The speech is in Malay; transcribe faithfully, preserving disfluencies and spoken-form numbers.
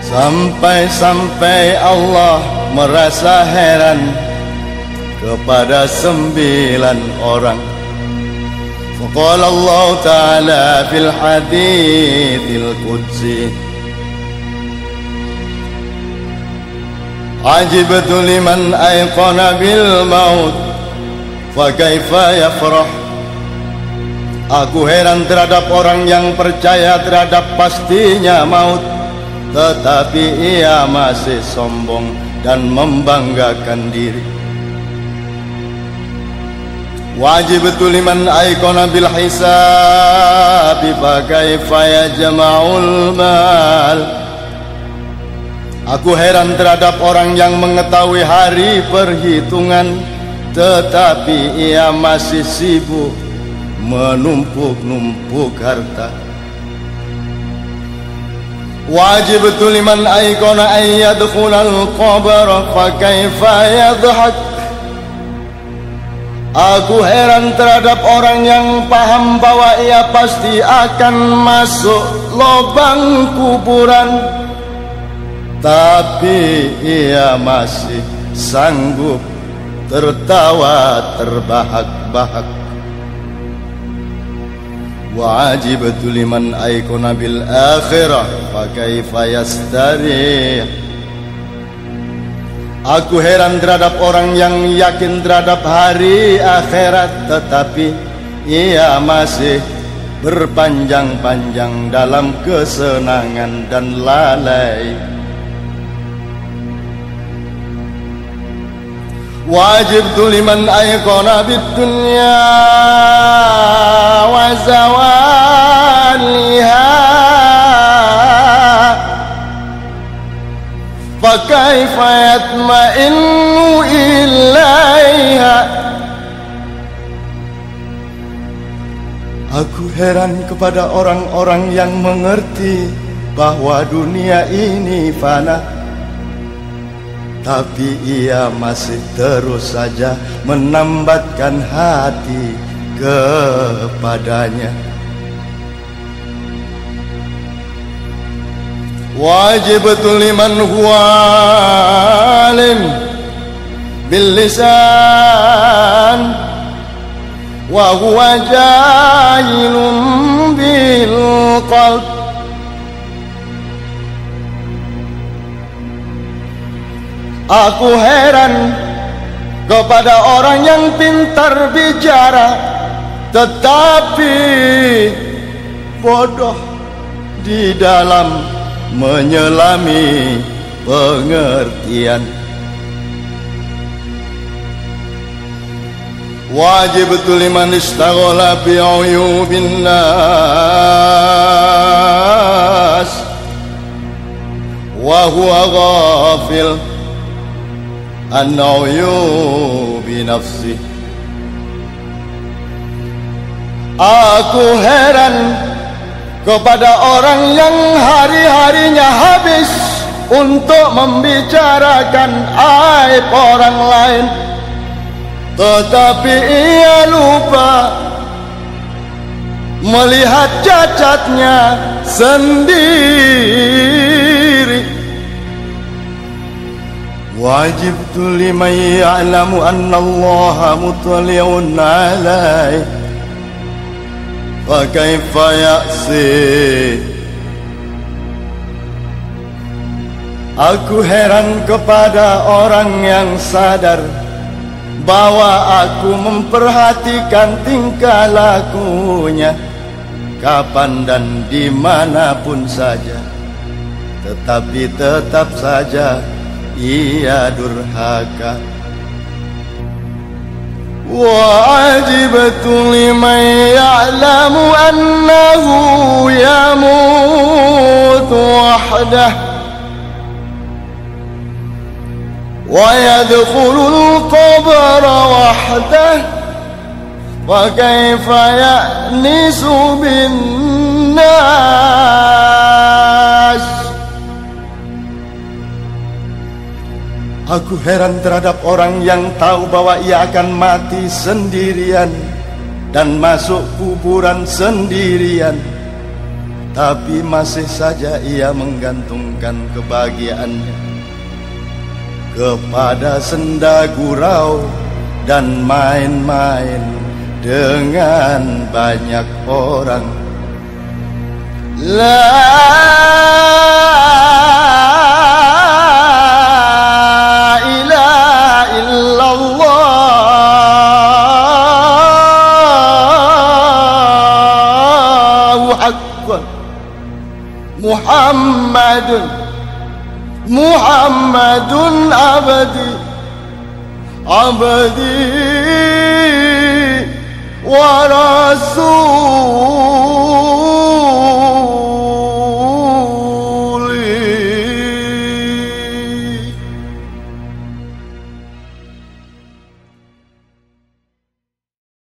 Sampai-sampai Allah merasa heran kepada sembilan orang. Faqala Allah Ta'ala fil hadithil qudsi, ajibtu liman ayqana bil maut fa kaifa yafrah. Aku heran terhadap orang yang percaya terhadap pastinya maut, tetapi ia masih sombong dan membanggakan diri. Wajibtu liman ayqana bil hisabi fa kaifa yajma'ul mal. Aku heran terhadap orang yang mengetahui hari perhitungan, tetapi ia masih sibuk menumpuk-numpuk harta. Wajibtu liman ayqana an yadkhulal qabra fa kaifa yadhhak. Aku heran terhadap orang yang paham bahwa ia pasti akan masuk lubang kuburan, tapi ia masih sanggup tertawa terbahak-bahak. Wajibtu liman ayqana bil akhirah fa kaifa yastarih. Aku heran terhadap orang yang yakin terhadap hari akhirat, tetapi ia masih berpanjang-panjang dalam kesenangan dan lalai. Wajibtu liman ayqana bid dunya wa zawaliha fa kaifa yatma'innu ilaiha. Aku heran kepada orang-orang yang mengerti bahwa dunia ini fana, tapi ia masih terus saja menambatkan hati kepadanya. Wajibtu liman huwa alim bil lisan wa huwa jahilun bil qalb. Aku heran kepada orang yang pintar bicara, tetapi bodoh di dalam menyelami pengertian. Wajibtu liman istaghala bi uyubin nas wa huwa ghafil an uyubi nafsi. Aku heran kepada orang yang hari-harinya habis untuk membicarakan aib orang lain, tetapi ia lupa melihat cacatnya sendiri. Wajibtu liman ya'lamu anna Allaha muttali'un 'alaihi fa kaifa ya'si. Aku heran kepada orang yang sadar bahwa aku memperhatikan tingkah lakunya kapan dan dimanapun saja, tetapi tetap saja ia durhaka. Wajibtu liman ya'lamu annahu yamutu wahdah wa yadkhulul qabra wahdah wa kaifa ya'nisu bin nas. Aku heran terhadap orang yang tahu bahwa ia akan mati sendirian dan masuk kuburan sendirian, tapi masih saja ia menggantungkan kebahagiaannya kepada senda gurau dan main-main dengan banyak orang. La ilaha illallah haqqan Muhammadun Muhammadun abdi abdi